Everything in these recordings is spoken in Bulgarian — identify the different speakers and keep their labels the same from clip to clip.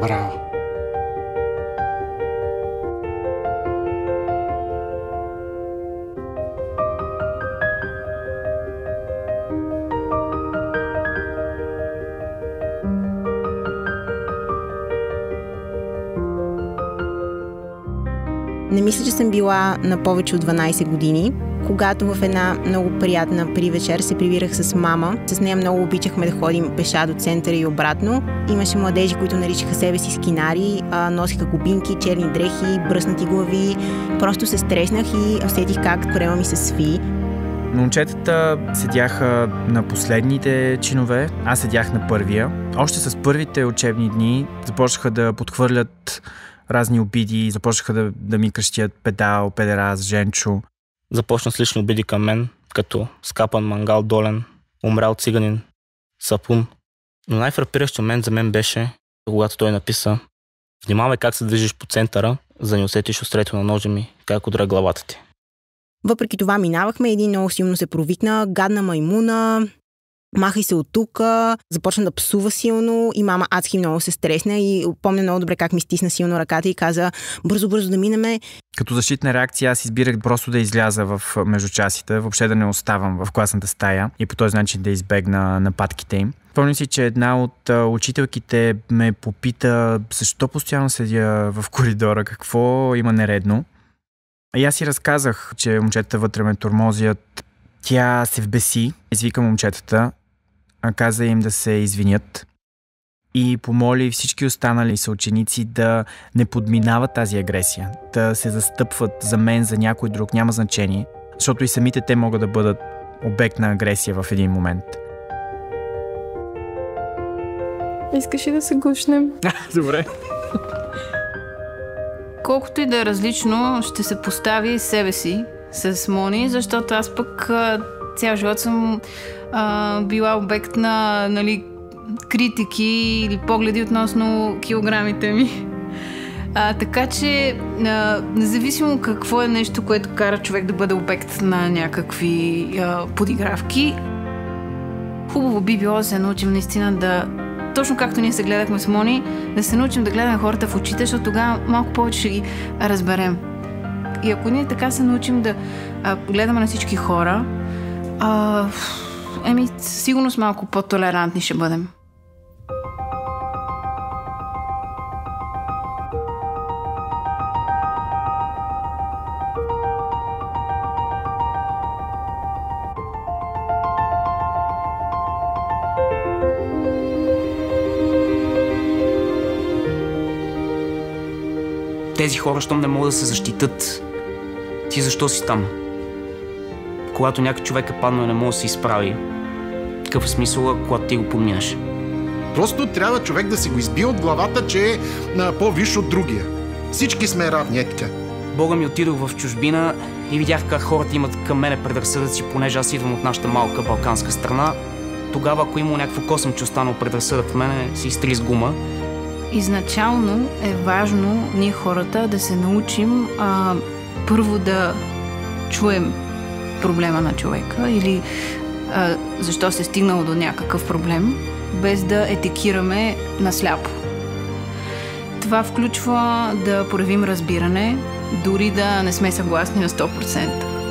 Speaker 1: Браво!
Speaker 2: Не мисля, че съм била на повече от 12 години, когато в една много приятна привечер се прибирах с мама. С нея много обичахме да ходим пеша до центъра и обратно. Имаше младежи, които наричаха себе си скинари, носиха кубинки, черни дрехи, бръснати глави. Просто се стреснах и усетих как корема ми се сви.
Speaker 3: Момчетата седяха на последните чинове, аз седях на първия. Още с първите учебни дни започнаха да подхвърлят разни обиди, започнаха да ми крещят педал, педерас, женчо.
Speaker 4: Започна с лични обиди към мен, като скапан мангал долен, умрял циганин, сапун. Но най-фрапиращ момент за мен беше, когато той написа: внимавай как се движиш по центъра, за да не усетиш острието на ножа ми, как удра главата ти.
Speaker 2: Въпреки това минавахме, един много силно се провикна: гадна маймуна, махай се от тук, започна да псува силно и мама адски много се стресна и помня много добре как ми стисна силно ръката и каза: бързо да минеме.
Speaker 3: Като защитна реакция аз избирах просто да изляза в междучасите, въобще да не оставам в класната стая и по този начин да избегна нападките им. Помня си, че една от учителките ме попита защо постоянно седя в коридора, какво има нередно. И аз си разказах, че момчетата вътре ме тормозят. Тя се вбеси, извика момчетата, каза им да се извинят и помоли всички останали съученици да не подминават тази агресия, да се застъпват за мен, за някой друг, няма значение, защото и самите те могат да бъдат обект на агресия в един момент.
Speaker 5: Искаш ли да се гушнем?
Speaker 3: Добре.
Speaker 6: Колкото и да е различно, ще се постави себе си с Мони, защото аз пък цял живот съм била обект на критики или погледи относно килограмите ми. Така че, независимо какво е нещо, което кара човек да бъде обект на някакви подигравки, хубаво би било да се научим наистина да, точно както ние се гледахме с Мони, да се научим да гледаме хората в очите, защото тогава малко повече ще ги разберем. И ако ние така се научим да гледаме на всички хора, сигурно с малко по-толерантни ще бъдем.
Speaker 7: Тези хора, щом не могат да се защитат, ти защо си там? Когато някой човек е паднал и не може да се изправи, какъв е смисъл, когато ти го подминеш?
Speaker 1: Просто трябва човек да си го избие от главата, че е по-висш от другия. Всички сме равни, е така.
Speaker 7: Бога ми, отидох в чужбина и видях как хората имат към мене предразсъдъци, понеже аз идвам от нашата малка балканска страна. Тогава, ако има някакво косъм, че останал предразсъдък в мене, си изтри с гума.
Speaker 6: Изначално е важно ние хората да се научим първо да чуем проблема на човека или защо се е стигнало до някакъв проблем, без да етикираме насляпо. Това включва да проявим разбиране, дори да не сме съгласни на 100%.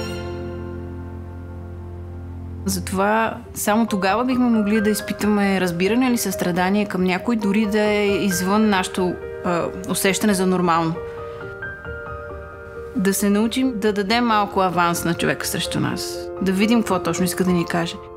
Speaker 6: Затова само тогава бихме могли да изпитаме разбиране или състрадание към някой, дори да е извън нашето усещане за нормално. Да се научим да дадем малко аванс на човека срещу нас. Да видим какво точно иска да ни каже.